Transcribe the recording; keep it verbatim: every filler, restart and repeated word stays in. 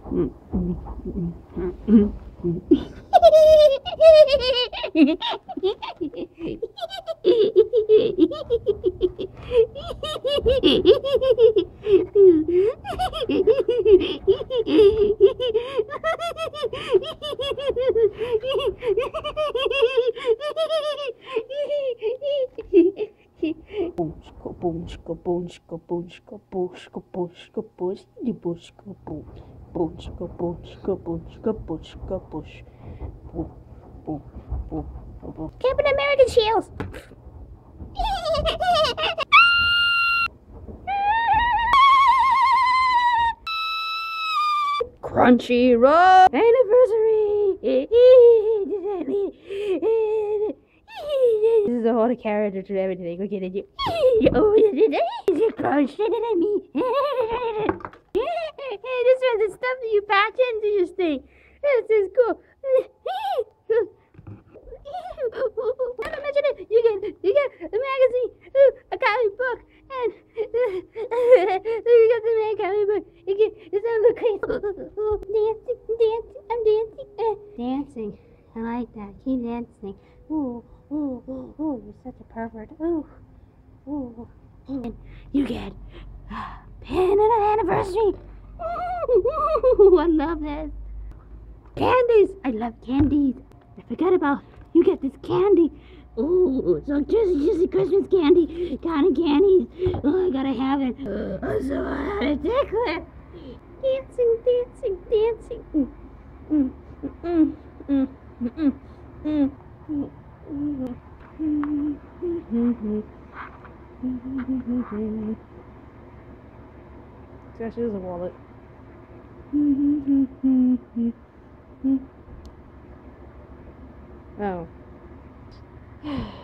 Busca, busca, busca, busca, busca, busca, de busca, busca, busca, busca, busca, busca, Captain American shields. Crunchyroll anniversary. This is a whole character to everything. Look at you. Oh, is it crunchy than me? This was the stuff that you patch into your thing. This is cool. Imagine it. You get, you get a magazine, a comic book, and you get the main comic book. You get it's a look dancing, dancing. I'm dancing, uh, dancing. I like that. Keep dancing. Ooh, ooh, ooh, ooh. You're such a pervert. Ooh, ooh, ooh. And you get a pin and an anniversary. Ooh, I love this. Candies. I love candies. I forgot about. You get this candy. Ooh, so juicy, juicy Christmas candy. Kind of candies. Oh, I gotta have it. I'm so ridiculous. Dancing, dancing, dancing. Mm, mm, mm, mm, mm, mm, mm. Gosh, it is a wallet. Oh.